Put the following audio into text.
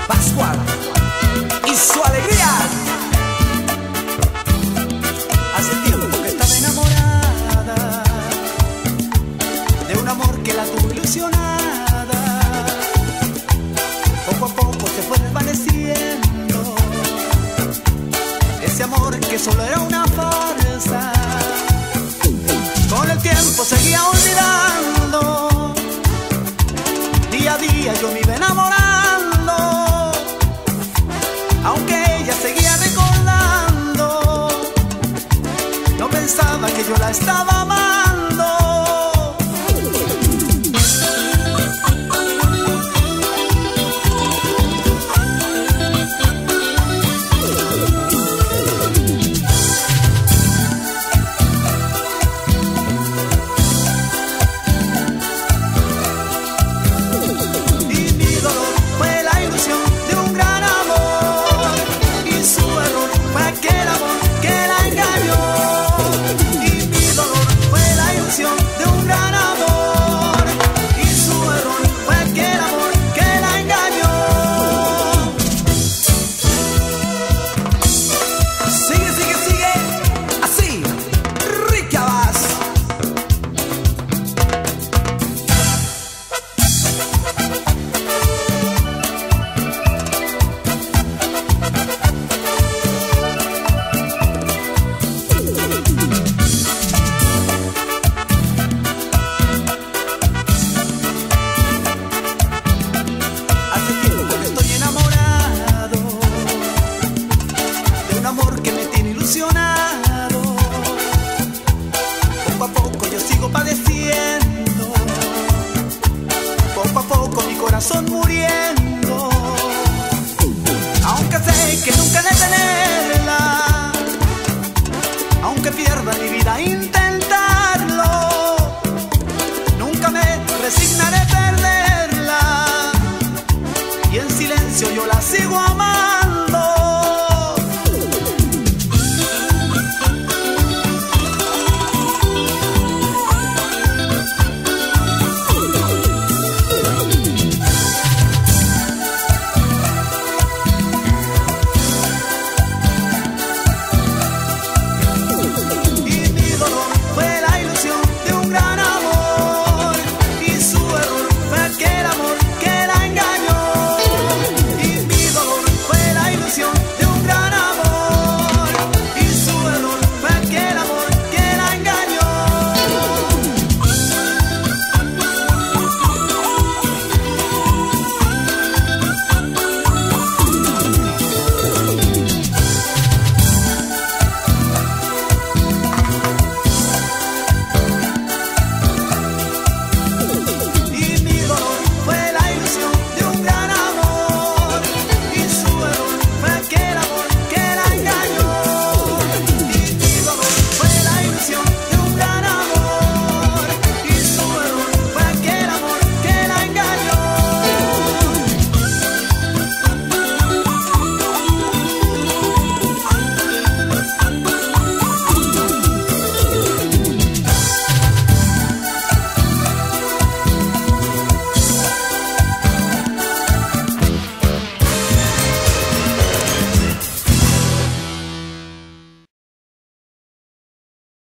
Pascual y su alegría. Hace tiempo que estaba enamorada de un amor que la tuvo ilusionada. Poco a poco se fue desvaneciendo ese amor que solo era una farsa. Con el tiempo seguía olvidando, día a día yo me iba enamorando, aunque ella seguía recordando, no pensaba que yo la estaba amando. Poco a poco yo sigo padeciendo, poco a poco mi corazón muriendo, aunque sé que nunca he de tenerla, aunque pierda mi vida intentarlo, nunca me resignaré a perderla, y en silencio yo la sigo amando.